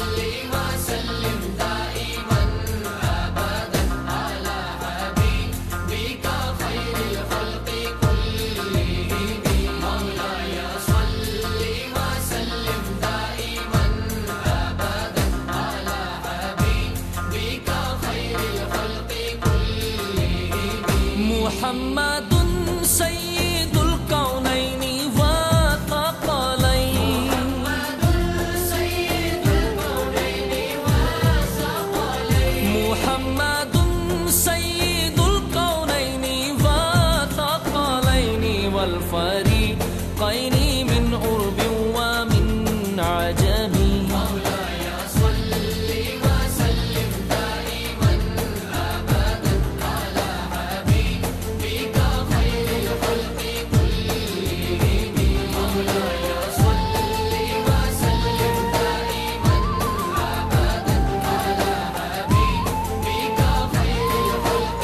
محمد سيد الكونين والثقلين محمد سيد الكونين والثقلين والفريقين من قرب ومن عجم مولاي صل وسلم دائما أبدا على حبيبك خير الخلق كلهم مولاي صل وسلم دائما أبدا على حبيبك خير الخلق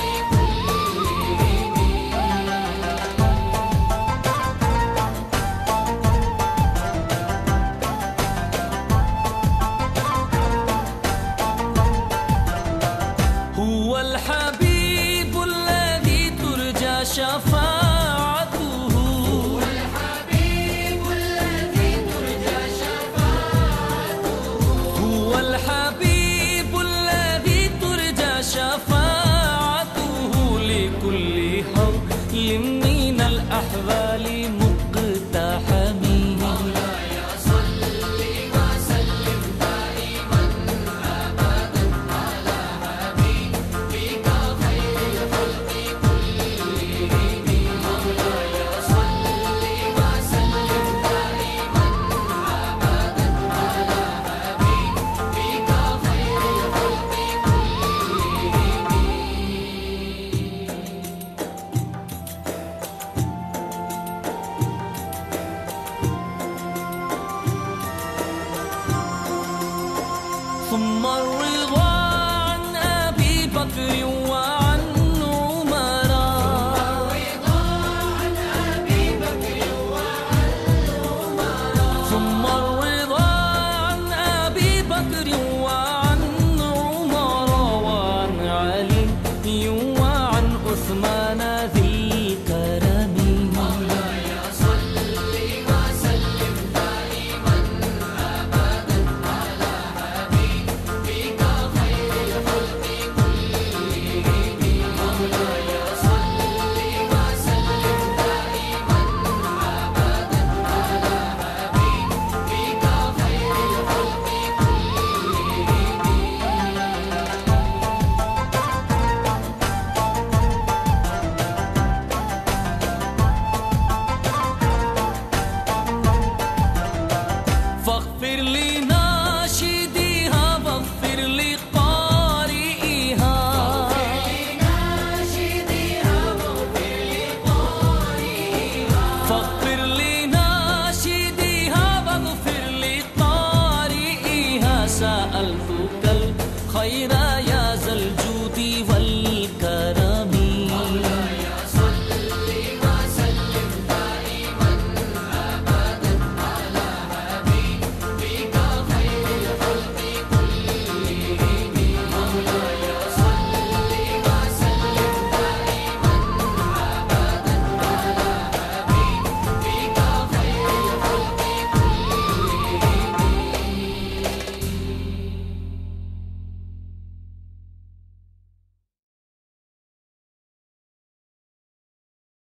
هو الحبيب الذي ترجى شفاعته هو الحبيب الذي ترجى شفاعته هو الحبيب الذي ترجى شفاعته لكل حول من الأحوال مقتحم مولاي صل وسلم دائما أبدا على حبيبك خير الخلق كلهم مولاي صل وسلم دائما أبدا على حبيبك خير الخلق ثم الرضا عن أبي بكر وعن عمر ثم الرضا عن أبي بكر وعن عمر وعن علي وعن عثمان ذي الكرم مولاي صل وسلم دائما أبدا على حبيبك خير الخلق كلهم مولاي صل وسلم دائما أبدا على حبيبك خير الخلق فاغفر لناشديها واغفر لقارئها فاغفر لناشديها واغفر لقارئها سألتك الخير